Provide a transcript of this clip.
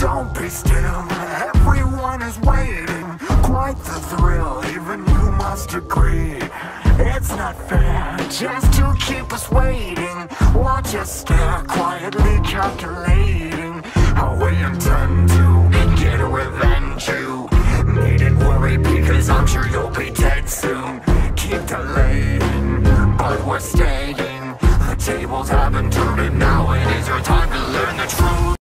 Don't be still, everyone is waiting. Quite the thrill, even you must agree. It's not fair just to keep us waiting. Watch us stare, quietly calculating how we intend to get a revenge you. Needn't worry because I'm sure you'll be dead soon. Keep delaying, but we're staying. The tables have been turned and now it is your time to learn the truth.